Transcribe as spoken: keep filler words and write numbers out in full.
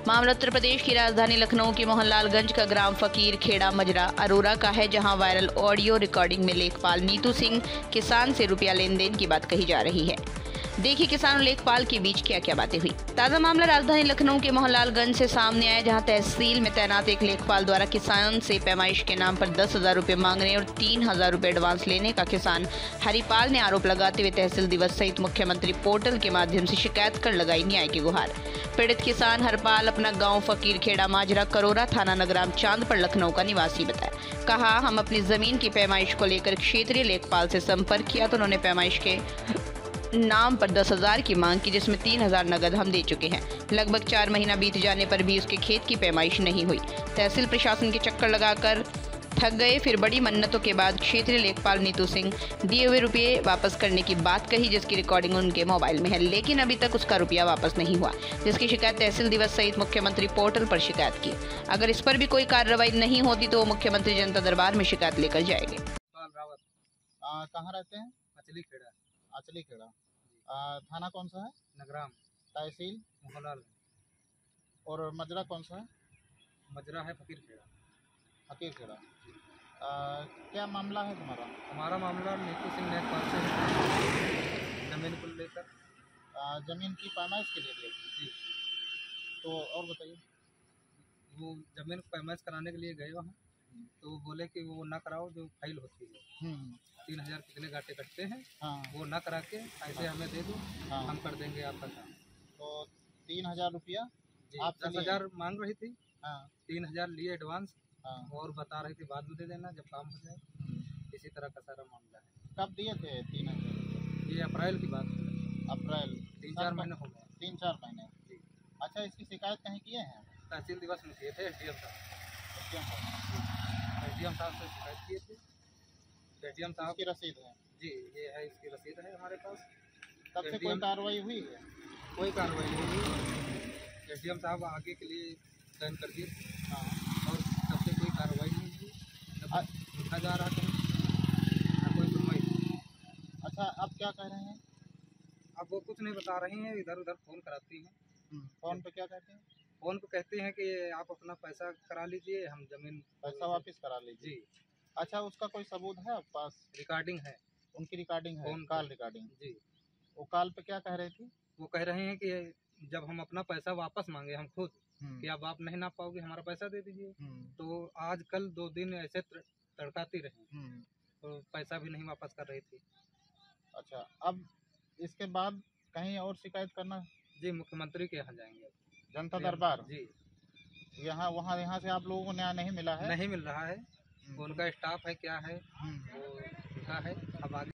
मामला उत्तर प्रदेश की राजधानी लखनऊ के मोहनलालगंज का ग्राम फकीर खेड़ा मजरा अरोरा का है, जहां वायरल ऑडियो रिकॉर्डिंग में लेखपाल नीतू सिंह किसान से रुपया लेन देन की बात कही जा रही है। देखिए किसान और लेखपाल के बीच क्या क्या बातें हुई। ताज़ा मामला राजधानी लखनऊ के मोहनलालगंज से सामने आया, जहां तहसील में तैनात एक लेखपाल द्वारा किसान से पैमाइश के नाम पर दस हजार रुपये मांगने और तीन हजार रुपये एडवांस लेने का किसान हरिपाल ने आरोप लगाते हुए तहसील दिवस सहित मुख्यमंत्री पोर्टल के माध्यम से शिकायत कर लगाई न्याय की गुहार। पीड़ित किसान हरपाल अपना गांव फकीर खेड़ा माजरा करोरा थाना नगराम चांदपुर लखनऊ का निवासी बताया। कहा, हम अपनी जमीन की पैमाइश को लेकर क्षेत्रीय लेखपाल से संपर्क किया तो उन्होंने पैमाइश के नाम पर दस हजार की मांग की, जिसमें तीन हजार नगद हम दे चुके हैं। लगभग चार महीना बीत जाने पर भी उसके खेत की पैमाइश नहीं हुई। तहसील प्रशासन के चक्कर लगाकर थक गए। फिर बड़ी मन्नतों के बाद क्षेत्रीय लेखपाल नीतू सिंह दिए हुए रुपये वापस करने की बात कही, जिसकी रिकॉर्डिंग उनके मोबाइल में है, लेकिन अभी तक उसका रुपया वापस नहीं हुआ, जिसकी शिकायत तहसील दिवस सहित मुख्यमंत्री पोर्टल पर शिकायत की। अगर इस पर भी कोई कार्रवाई नहीं होती तो वो मुख्यमंत्री जनता दरबार में शिकायत लेकर जाएंगे। कहाँ रहते हैं? अचली खेड़ा। अचली खेड़ा। आ, थाना कौन सा है? नगराम। तहसील मोहनलाल। और मजरा कौन सा है? मजरा है फकीर खेड़ा। फकीर खेड़ा। आ, क्या मामला है तुम्हारा? हमारा मामला नीतू सिंह ने पास से जमीन को लेकर आ, जमीन की पैमाइश के लिए दिए जी। तो और बताइए। वो जमीन को पैमाइश कराने के लिए गए वहाँ, तो वो बोले कि वो ना कराओ जो फाइल होती है, तीन हजार कितने घाटे कटते हैं, हाँ। वो ना करा के ऐसे हमें दे दो, हाँ। हम कर देंगे आपका काम। तो तीन हजार रुपया आप दस हजार मांग रही थी, हाँ। तीन हजार लिए एडवांस, हाँ। और बता रही थी बाद में दे देना जब काम हो जाए। इसी तरह का सारा मामला है। कब दिए थे तीन हजार? ये अप्रैल की बात है। अप्रैल तीन चार महीने हो गए। तीन चार महीने जी। अच्छा, इसकी शिकायत कहीं किए हैं? तहसील दिवस में किए थे, एस डी एम साहब एस डी एम साहब से शिकायत किए थे। एस डी एम साहब की रसीद है जी, ये है, इसकी रसीद है हमारे पास। तब से कोई कार्रवाई हुई है? कोई कार्रवाई नहीं हुई। एस डी एम साहब आगे के लिए साइन कर दिए, हाँ, और तब से कोई कार्रवाई नहीं हुई। लिखा जा रहा था, कोई सुनवाई। अच्छा, अब क्या कह रहे हैं? अब वो कुछ नहीं बता रही हैं, इधर उधर फ़ोन कराती हैं। फ़ोन पे क्या कहते हैं? फ़ोन पे कहते हैं कि आप अपना पैसा करा लीजिए, हम ज़मीन पैसा वापस करा लीजिए जी। अच्छा, उसका कोई सबूत है आपके पास? रिकॉर्डिंग है, उनकी रिकॉर्डिंग है, कॉल रिकॉर्डिंग जी। वो कॉल पे क्या कह रही थी? वो कह रहे हैं कि जब हम अपना पैसा वापस मांगे हम खुद कि अब आप नहीं ना पाओगे, हमारा पैसा दे दीजिए, तो आज कल दो दिन ऐसे तड़काती रही, तो पैसा भी नहीं वापस कर रही थी। अच्छा, अब इसके बाद कहीं और शिकायत करना? जी, मुख्यमंत्री के यहाँ जाएंगे, जनता दरबार जी। यहाँ वहाँ यहाँ से आप लोगों को न्याय नहीं मिला है? नहीं मिल रहा है, उनका स्टाफ है क्या है वो लिखा है, अब आगे